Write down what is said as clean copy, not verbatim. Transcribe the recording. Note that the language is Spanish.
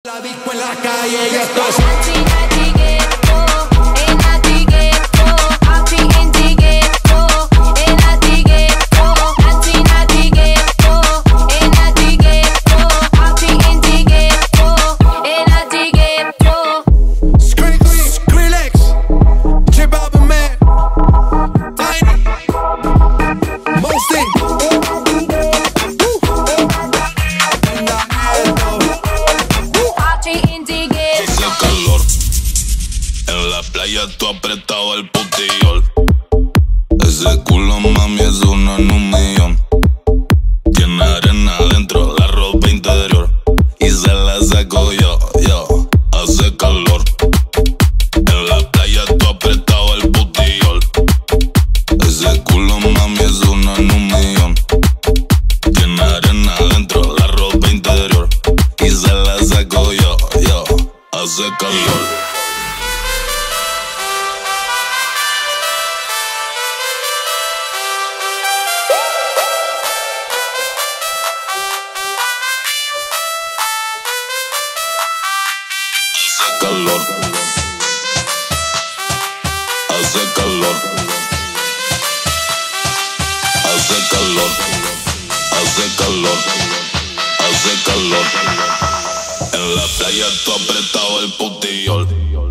La disco en la calle y esto es tú apretado el putillol. Ese culo, mami, es uno en un millón. Tiene arena adentro, la ropa interior, y se la saco yo. Hace calor. En la playa tú apretado el putillol. Ese culo, mami, es uno en un millón. Tiene arena adentro, la ropa interior, y se la saco yo. Hace calor. Hace calor, hace calor, hace calor, hace calor, hace calor. En la playa tú apretado el putillol.